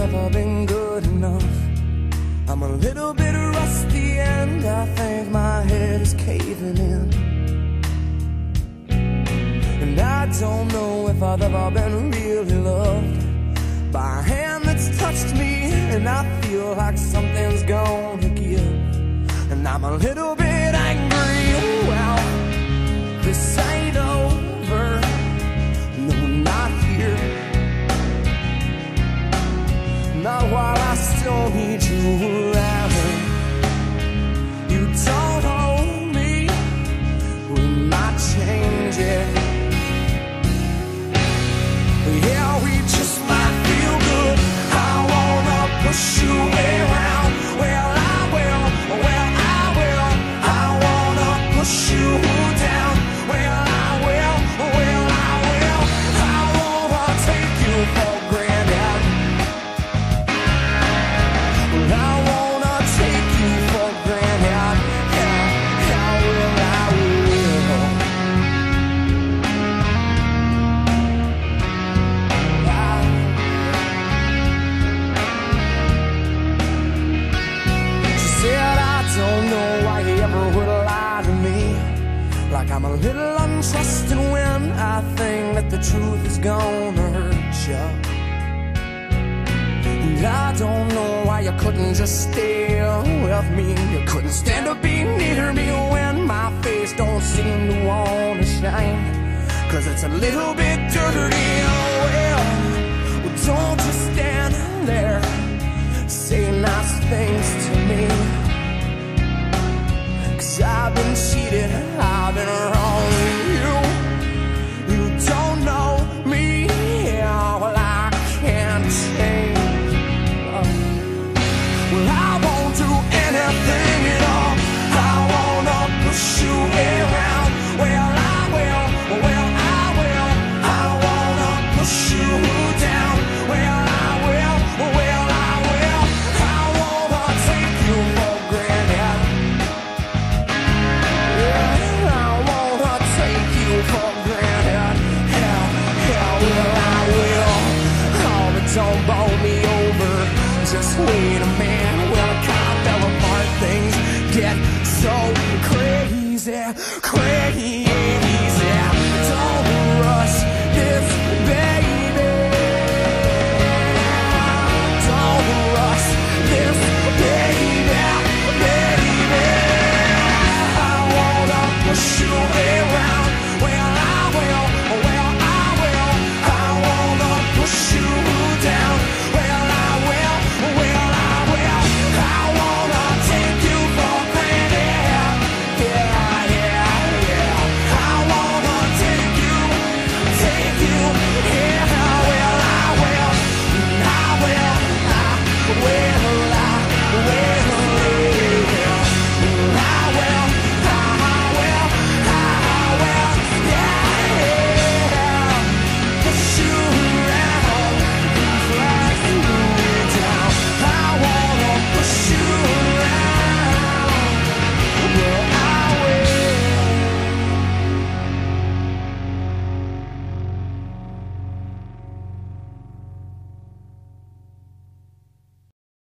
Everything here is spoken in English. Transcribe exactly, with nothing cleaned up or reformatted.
never been good enough. I'm a little bit rusty and I think my head is caving in. And I don't know if I've ever been really loved by a hand that's touched me, and I feel like something's gonna give. And I'm a little bit angry, well, this ain't over, no, not here. Not while I still need you around. You don't hold me, we might change it. Yeah, we just might feel good. I wanna push you around. Well, I will, well, I will. I wanna push you down. Well, I will, well, I will. I wanna take you for granted. Well, I wanna take you for granted. Yeah, I will, I will. She said, I don't know why you ever would lie to me. Like I'm a little untrusting when I think that the truth is gonna hurt you. And I don't know why you couldn't just stay with me. You couldn't stand to be near me when my face don't seem to wanna shine. Cause it's a little bit dirty, oh well. Well, don't just stand there, say nice things to me. Cause I've been cheated,